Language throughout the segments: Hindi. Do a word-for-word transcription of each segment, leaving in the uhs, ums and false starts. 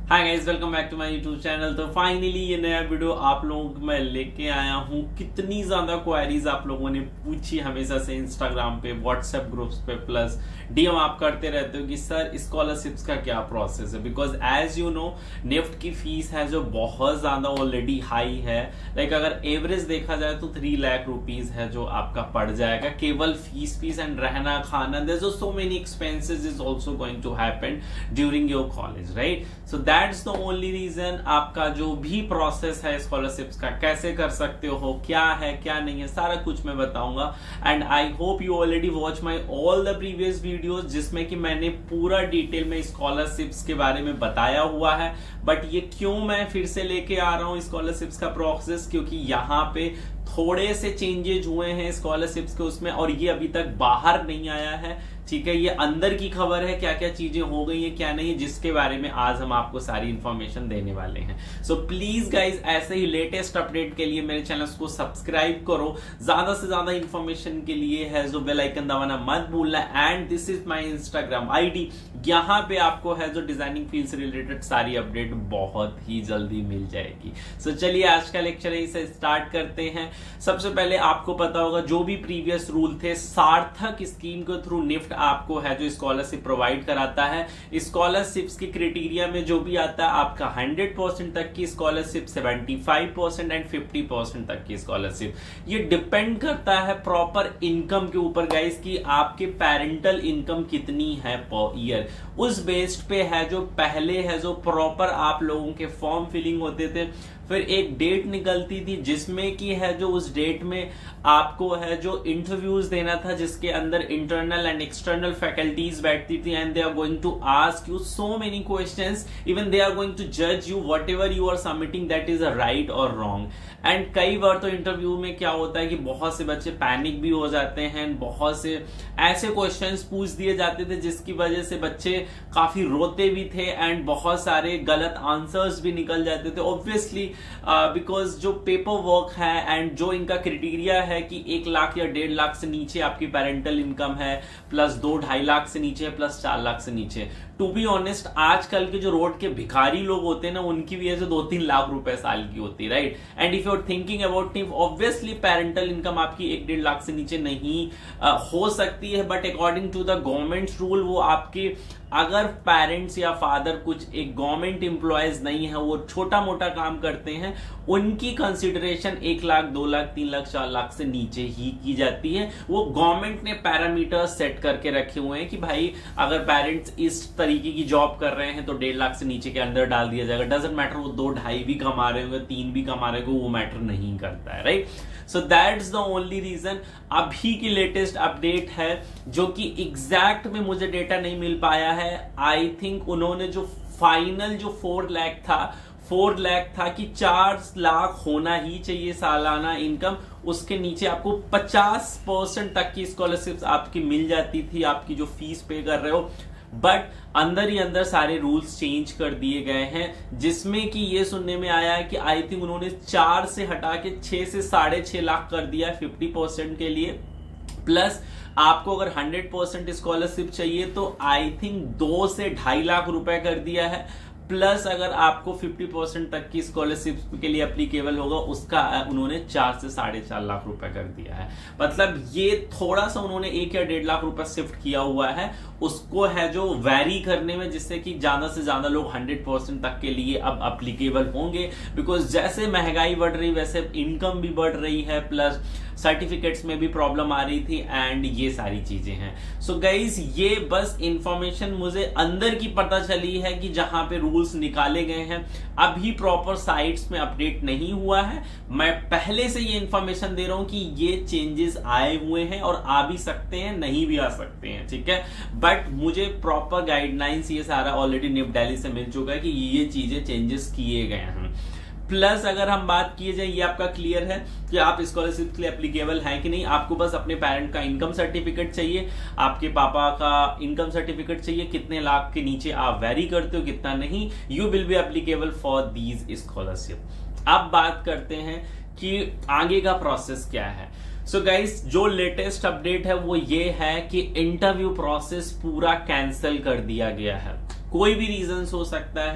Hi guys, welcome back to my YouTube channel. तो फाइनली ये नया वीडियो आप लोगों को मैं लेके आया हूँ। कितनी ज्यादा क्वेरीज आप लोगों ने पूछी हमेशा से इंस्टाग्राम पे, व्हाट्सएप ग्रुप्स पे, प्लस डीएम आप करते रहते हो कि सर स्कॉलरशिप्स का क्या प्रोसेस है। Because as you know NIFT की फीस है जो बहुत ज्यादा ऑलरेडी हाई है। लाइक like, अगर एवरेज देखा जाए तो थ्री लाख रुपीज है जो आपका पड़ जाएगा केवल फीस फीस एंड रहना खाना। There are so many expenses is also going to happen during your college, right. So that's the only reason. आपका जो भी प्रोसेस है स्कॉलरशिप्स का, कैसे कर सकते हो, क्या है क्या नहीं है, सारा कुछ मैं बताऊंगा। And I hope you already watch my all the previous videos जिसमें कि मैंने पूरा डिटेल में स्कॉलरशिप्स के बारे में बताया हुआ है। बट ये क्यों मैं फिर से लेके आ रहा हूँ स्कॉलरशिप्स का प्रोसेस, क्योंकि यहाँ पे थोड़े से चेंजेस हुए हैं स्कॉलरशिप्स के उसमें, और ये अभी तक बाहर नहीं आया है। ठीक है, ये अंदर की खबर है, क्या क्या चीजें हो गई है क्या नहीं है, जिसके बारे में आज हम आपको सारी इंफॉर्मेशन देने वाले हैं। सो प्लीज गाइज ऐसे ही लेटेस्ट अपडेट के लिए मेरे चैनल को सब्सक्राइब करो। ज्यादा से ज्यादा इंफॉर्मेशन के लिए है जो बेल आइकन दबाना मत भूलना। And this is my Instagram ID, यहाँ पे आपको है जो डिजाइनिंग फील्ड से रिलेटेड सारी अपडेट बहुत ही जल्दी मिल जाएगी। सो so, चलिए आज का लेक्चर इसे स्टार्ट करते हैं। सबसे पहले आपको पता होगा जो भी प्रीवियस रूल थे, सार्थक स्कीम के थ्रू निफ्ट आपको है जो स्कॉलरशिप प्रोवाइड कराता है। स्कॉलरशिप्स की क्राइटेरिया में जो भी आता है आपका हंड्रेड परसेंट तक की scholarship, seventy five percent and fifty percent तक की स्कॉलरशिप। ये डिपेंड करता है प्रॉपर इनकम के ऊपर गाइस कि आपके पेरेंटल इनकम कितनी है पर ईयर। उस बेस्ड पे है जो पहले है जो प्रॉपर आप लोगों के फॉर्म फिलिंग होते थे, फिर एक डेट निकलती थी जिसमें कि है जो उस डेट में आपको है जो इंटरव्यूज देना था, जिसके अंदर इंटरनल एंड एक्सटर्नल फैकल्टीज बैठती थी and they are going to ask you so many questions. Even they are going to जज you whatever you are submitting that is a right और रॉन्ग। एंड कई बार तो इंटरव्यू में क्या होता है कि बहुत से बच्चे पैनिक भी हो जाते हैं, बहुत से ऐसे क्वेश्चंस पूछ दिए जाते थे जिसकी वजह से बच्चे काफी रोते भी थे एंड बहुत सारे गलत आंसर्स भी निकल जाते थे। ऑब्वियसली बिकॉज uh, जो पेपर वर्क है एंड जो इनका क्राइटेरिया है कि एक लाख या डेढ़ लाख से नीचे आपकी पेरेंटल इनकम है, प्लस दो ढाई लाख से नीचे, प्लस चार लाख से नीचे। टू बी ऑनेस्ट आजकल के जो रोड के भिखारी लोग होते हैं ना, उनकी भी ऐसे दो तीन लाख रुपए साल की होती है, right. And if you are thinking about if obviously parental income आपकी एक डेढ़ लाख से नीचे नहीं uh, हो सकती है, but according to the government rule वो आपके अगर पेरेंट्स या फादर कुछ एक गवर्नमेंट एम्प्लॉयज नहीं है, वो छोटा मोटा काम करते हैं, उनकी कंसिडरेशन एक लाख दो लाख तीन लाख चार लाख से नीचे ही की जाती है। वो गवर्नमेंट ने पैरामीटर्स सेट करके रखे हुए हैं कि भाई अगर पेरेंट्स इस तरीके की जॉब कर रहे हैं तो डेढ़ लाख से नीचे के अंदर डाल दिया जाएगा। डजंट मैटर वो दो ढाई भी कमा रहे होंगे, तीन भी कमा रहे होंगे, वो मैटर नहीं करता है, right. So that's the only reason. अभी की लेटेस्ट अपडेट है जो कि एग्जैक्ट में मुझे डेटा नहीं मिल पाया है। आई थिंक उन्होंने जो फाइनल जो फोर लाख था फोर लाख था कि चार लाख होना ही चाहिए सालाना इनकम, उसके नीचे आपको पचास परसेंट तक की स्कॉलरशिप आपकी मिल जाती थी, आपकी जो फीस पे कर रहे हो। बट अंदर ही अंदर सारे रूल्स चेंज कर दिए गए हैं, जिसमें कि ये सुनने में आया है कि आई थिंक उन्होंने चार से हटा के छह से साढ़े छह लाख कर दिया है फिफ्टी परसेंट के लिए। प्लस आपको अगर हंड्रेड परसेंट स्कॉलरशिप चाहिए तो आई थिंक दो से ढाई लाख रुपए कर दिया है। प्लस अगर आपको पचास परसेंट तक की स्कॉलरशिप के लिए एप्लीकेबल होगा उसका उन्होंने चार से साढ़े चार लाख रुपए कर दिया है। मतलब ये थोड़ा सा उन्होंने एक या डेढ़ लाख रुपए शिफ्ट किया हुआ है, उसको है जो वैरी करने में, जिससे कि ज्यादा से ज्यादा लोग हंड्रेड परसेंट तक के लिए अब एप्लीकेबल होंगे। बिकॉज जैसे महंगाई बढ़ रही वैसे इनकम भी बढ़ रही है, प्लस सर्टिफिकेट्स में भी प्रॉब्लम आ रही थी एंड ये सारी चीजें हैं। सो गाइज ये बस इंफॉर्मेशन मुझे अंदर की पता चली है कि जहां पे रूल्स निकाले गए हैं, अभी प्रॉपर साइट्स में अपडेट नहीं हुआ है। मैं पहले से ये इंफॉर्मेशन दे रहा हूं कि ये चेंजेस आए हुए हैं और आ भी सकते हैं, नहीं भी आ सकते हैं, ठीक है। बट मुझे प्रॉपर गाइडलाइंस ये सारा ऑलरेडी निफ्ट दिल्ली से मिल चुका है कि ये चीजें चेंजेस किए गए हैं। प्लस अगर हम बात किए जाए, ये आपका क्लियर है कि आप स्कॉलरशिप के लिए एप्लीकेबल हैं कि नहीं। आपको बस अपने पेरेंट का इनकम सर्टिफिकेट चाहिए, आपके पापा का इनकम सर्टिफिकेट चाहिए, कितने लाख के नीचे आप वेरी करते हो कितना नहीं, you will be applicable for these scholarship. अब बात करते हैं कि आगे का प्रोसेस क्या है। सो so गाइस जो लेटेस्ट अपडेट है वो ये है कि इंटरव्यू प्रोसेस पूरा कैंसिल कर दिया गया है। कोई भी रीजन हो सकता है,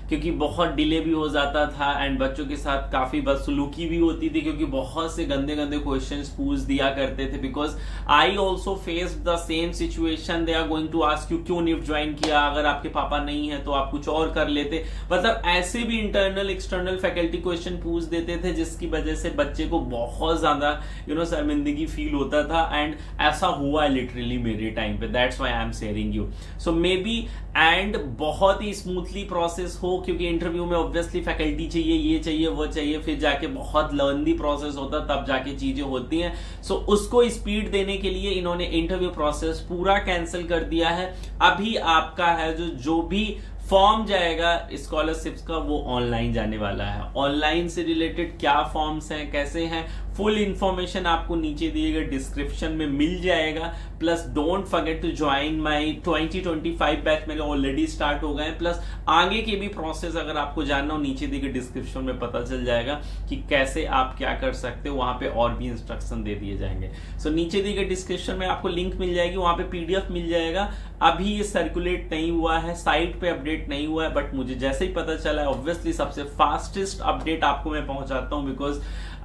क्योंकि बहुत डिले भी हो जाता था एंड बच्चों के साथ काफी बदसलूकी भी होती थी, क्योंकि बहुत से गंदे गंदे क्वेश्चंस पूछ दिया करते थे। Because I also faced the same situation, they are going to ask you क्यों निफ्ट ज्वाइन किया, अगर आपके पापा नहीं है तो आप कुछ और कर लेते। मतलब ऐसे भी इंटरनल एक्सटर्नल फैकल्टी क्वेश्चन पूछ देते थे जिसकी वजह से बच्चे को बहुत ज्यादा यू नो शर्मिंदगी फील होता था। एंड ऐसा हुआ लिटरली मेरे टाइम पे, that's why I am sharing you. So maybe and बहुत ही स्मूथली प्रोसेस हो, क्योंकि इंटरव्यू में ऑब्वियसली फैकल्टी चाहिए, ये चाहिए वो चाहिए, फिर जाके बहुत लंबी प्रोसेस होता तब जाके चीजें होती हैं। सो so, उसको स्पीड देने के लिए इन्होंने इंटरव्यू प्रोसेस पूरा कैंसिल कर दिया है। अभी आपका है जो जो भी फॉर्म जाएगा स्कॉलरशिप्स का वो ऑनलाइन जाने वाला है। ऑनलाइन से रिलेटेड क्या फॉर्म्स हैं, कैसे हैं, फुल इंफॉर्मेशन आपको नीचे दिए गए डिस्क्रिप्शन में मिल जाएगा। Plus don't forget to join my twenty twenty five batch, मेरे ऑलरेडी स्टार्ट हो गए। प्लस आगे के भी प्रोसेस अगर आपको जानना हो नीचे दिए गए डिस्क्रिप्शन में पता चल जाएगा कि कैसे आप क्या कर सकते हो, वहां पे और भी इंस्ट्रक्शन दे दिए जाएंगे। सो so, नीचे दिए गए डिस्क्रिप्शन में आपको लिंक मिल जाएगी, वहां पे पीडीएफ मिल जाएगा। अभी ये सर्कुलेट नहीं हुआ है, साइट पे अपडेट नहीं हुआ है, बट मुझे जैसे ही पता चला है ऑब्वियसली सबसे फास्टेस्ट अपडेट आपको मैं पहुंचाता हूं। Because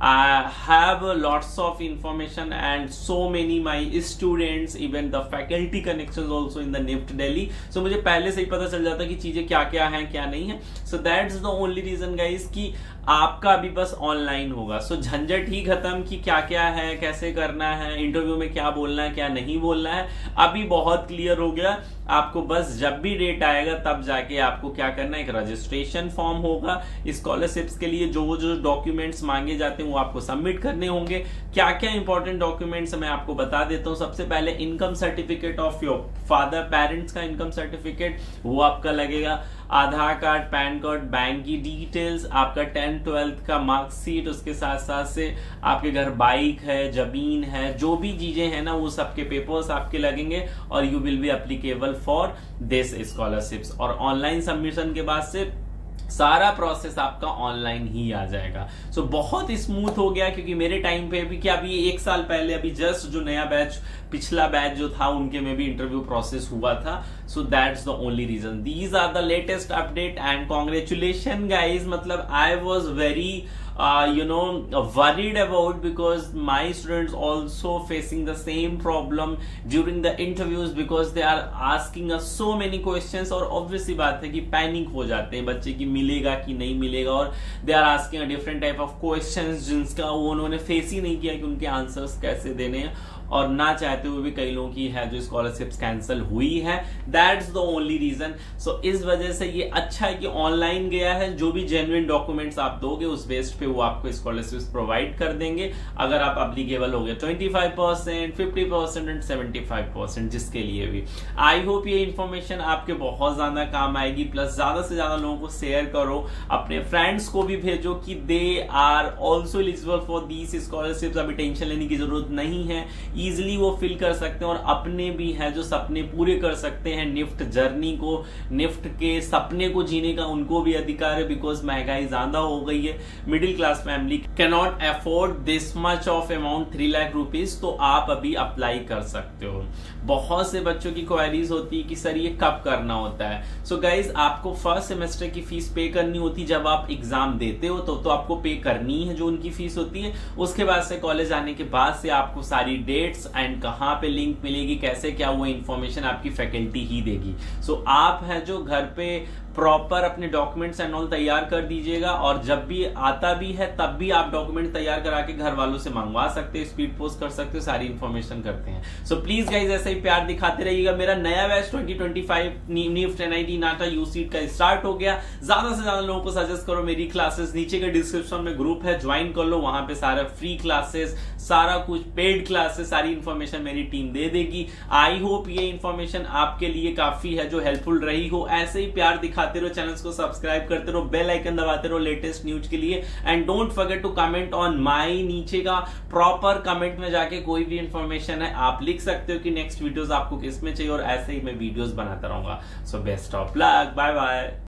I have lots of information and so many my students, even the faculty connections also in the NIFT Delhi. So मुझे पहले से ही पता चल जाता कि चीजें क्या क्या हैं क्या नहीं है। So that's the only reason guys कि आपका अभी बस ऑनलाइन होगा। सो so, झंझट ही खत्म कि क्या क्या है, कैसे करना है, इंटरव्यू में क्या बोलना है क्या नहीं बोलना है, अभी बहुत क्लियर हो गया। आपको बस जब भी डेट आएगा तब जाके आपको क्या करना है, एक रजिस्ट्रेशन फॉर्म होगा स्कॉलरशिप्स के लिए, जो जो डॉक्यूमेंट्स मांगे जाते हैं वो आपको सबमिट करने होंगे। क्या क्या इंपॉर्टेंट डॉक्यूमेंट्स मैं आपको बता देता हूँ। सबसे पहले income certificate of your father, parents का इनकम सर्टिफिकेट वो आपका लगेगा, Aadhaar card, PAN card, bank की डिटेल्स, आपका टेंथ ट्वेल्थ का मार्कशीट, उसके साथ साथ से आपके घर बाइक है, जमीन है, जो भी चीजें हैं ना वो सबके पेपर्स आपके लगेंगे और you will be applicable for this scholarships. और ऑनलाइन सबमिशन के बाद से सारा प्रोसेस आपका ऑनलाइन ही आ जाएगा। सो so, बहुत स्मूथ हो गया, क्योंकि मेरे टाइम पे भी क्या अभी एक साल पहले अभी जस्ट जो नया बैच पिछला बैच जो था उनके में भी इंटरव्यू प्रोसेस हुआ था। So that's the only reason, these are the latest update and congratulation guys. मतलब I was very Uh, you know worried about, because my students also facing the same problem during the interviews, because they are asking us so many questions। और obviously बात है कि पैनिक हो जाते हैं बच्चे की मिलेगा कि नहीं मिलेगा, और they are asking a different type of questions जिनका वो उन्होंने फेस ही नहीं किया कि उनके आंसर्स कैसे देने हैं, और ना चाहते हुए भी कई लोगों की है जो स्कॉलरशिप्स कैंसिल हुई है। That's the only reason. So इस वजह से ये अच्छा है कि ऑनलाइन गया है, जो भी जेन्युइन डॉक्यूमेंट्स आप दोगे उस बेस्ड पे वो आपको स्कॉलरशिप्स प्रोवाइड कर देंगे, अगर आप अप्लीकेबल हो गए twenty five percent, fifty percent and seventy five percent जिसके लिए भी। आई होप ये इन्फॉर्मेशन आपके बहुत ज्यादा काम आएगी। प्लस ज्यादा से ज्यादा लोगों को शेयर करो, अपने फ्रेंड्स को भी भेजो कि they are also eligible for these scholarships. अभी टेंशन लेने की जरूरत नहीं है, इजिली वो फिल कर सकते हैं और अपने भी है जो सपने पूरे कर सकते हैं। निफ्ट जर्नी को, निफ्ट के सपने को जीने का उनको भी अधिकार है, बिकॉज महंगाई ज्यादा हो गई है, middle class family can not afford this much of amount three lakh rupees. तो आप अभी अप्लाई कर सकते हो। बहुत से बच्चों की क्वेरीज होती है कि सर ये कब करना होता है। सो so गाइज आपको फर्स्ट सेमेस्टर की फीस पे करनी होती, जब आप एग्जाम देते हो तो, तो आपको पे करनी है जो उनकी फीस होती है। उसके बाद से कॉलेज आने के बाद से आपको सारी डेट्स एंड कहां पे लिंक मिलेगी, कैसे क्या, वो इन्फॉर्मेशन आपकी फैकल्टी ही देगी। सो so, आप है जो घर पे प्रॉपर अपने डॉक्यूमेंट्स एंड ऑल तैयार कर दीजिएगा, और जब भी आता भी है तब भी आप डॉक्यूमेंट तैयार करा के घर वालों से मंगवा सकते हो, स्पीड पोस्ट कर सकते हो, सारी इन्फॉर्मेशन करते हैं। सो प्लीज गाइज ऐसे ही प्यार दिखाते रहिएगा। मेरा नया batch twenty twenty five NIFT NIT NATA UCEED का स्टार्ट हो गया। ज्यादा से ज्यादा लोगों को सजेस्ट करो मेरी क्लासेस, नीचे के डिस्क्रिप्शन में ग्रुप है, ज्वाइन कर लो, वहां पे सारा फ्री क्लासेस, सारा कुछ पेड क्लासेस, सारी इन्फॉर्मेशन मेरी टीम दे देगी। आई होप ये इन्फॉर्मेशन आपके लिए काफी है जो हेल्पफुल रही हो। ऐसे ही प्यार दिखाते रहो, चैनल्स को सब्सक्राइब करते रहो, बेल आइकन दबाते रहो लेटेस्ट न्यूज के लिए, and don't forget to comment on my. नीचे का प्रॉपर कमेंट में जाके कोई भी इंफॉर्मेशन है आप लिख सकते हो कि नेक्स्ट वीडियोस आपको किस में चाहिए, और ऐसे ही मैं वीडियोस बनाता रहूंगा। So best of luck, bye bye.